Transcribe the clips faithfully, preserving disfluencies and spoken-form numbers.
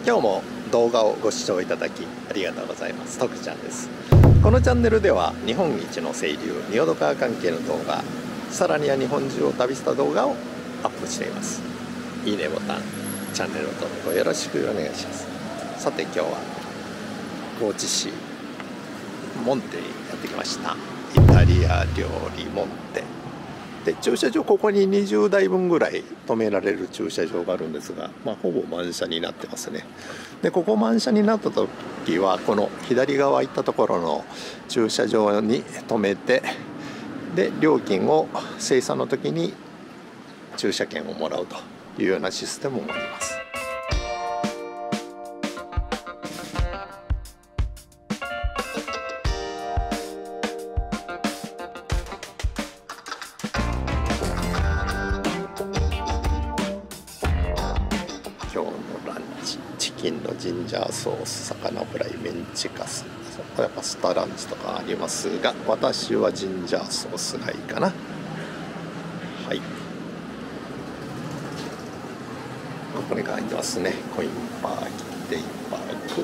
今日も動画をご視聴いただきありがとうございます。徳ちゃんです。このチャンネルでは日本一の清流仁淀川関係の動画、さらには日本中を旅した動画をアップしています。いいねボタン、チャンネル登録をよろしくお願いします。さて今日は高知市モンテにやってきました。イタリア料理モンテで、駐車場ここににじゅうだいぶんぐらい止められる駐車場があるんですが、まあ、ほぼ満車になってますね。でここ満車になった時はこの左側行ったところの駐車場に止めて、で料金を精査の時に駐車券をもらうというようなシステムもあります。今日のランチ、チキンのジンジャーソース、魚フライ、メンチカツ、やっぱスタランチとかありますが、私はジンジャーソースがいいかな。はい、ここに書いてますね。コインパーキデイパーク。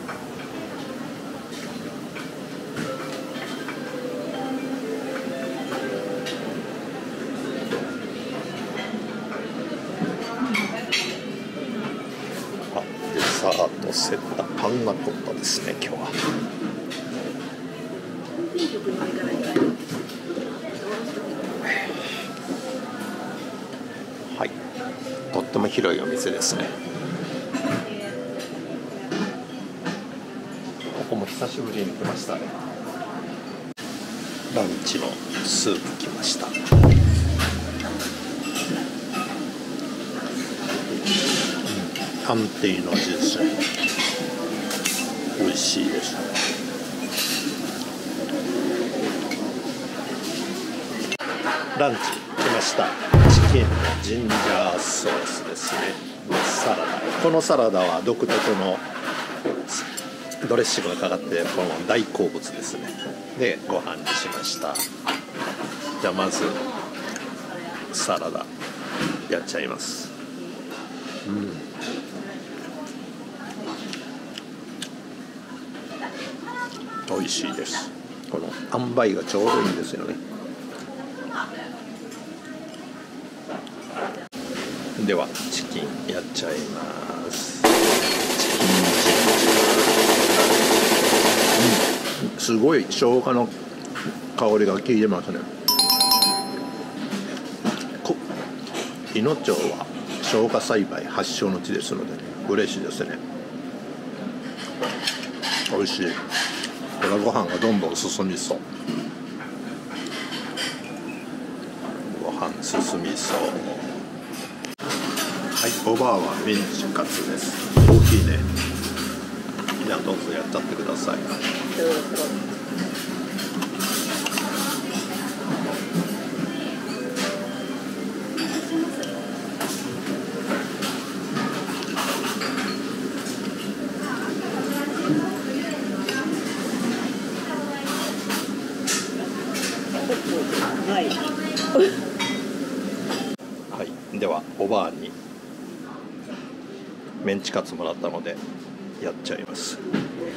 デザートセット、パンナコッタですね今日は。はい、とっても広いお店ですね。ここも久しぶりに来ましたね。ランチのスープ来ました。安定の味ですね。美味しいです。ランチ来ました。チキンのジンジャーソースですね。サラダ、このサラダは独特のドレッシングがかかってこの大好物ですね。でご飯にしました。じゃあまずサラダやっちゃいます。うん、美味しいです。この塩梅がちょうどいいんですよね。ではチキンやっちゃいます。チキンジンジャー、うん、すごい生姜の香りが効いてますね。いの町は生姜栽培発祥の地ですので嬉しいですね。美味しい。これご飯がどんどん進みそう。ご飯進みそう。はい、おばあはメンチカツです。大きいね。じゃあどうぞやっちゃってください。はい、ではおばあにメンチカツもらったのでやっちゃいます。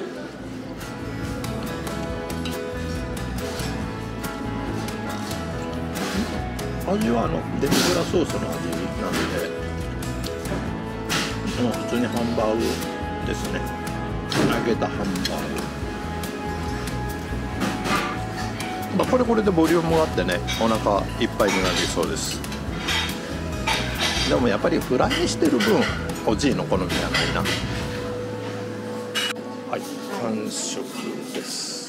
味はあのデミグラソースの味なので、もう普通にハンバーグですね。揚げたハンバーグ。まあこれこれでボリュームがあってね、お腹いっぱいになりそうです。でもやっぱりフライにしてる分おじいの好みじゃないな。はい、完食です。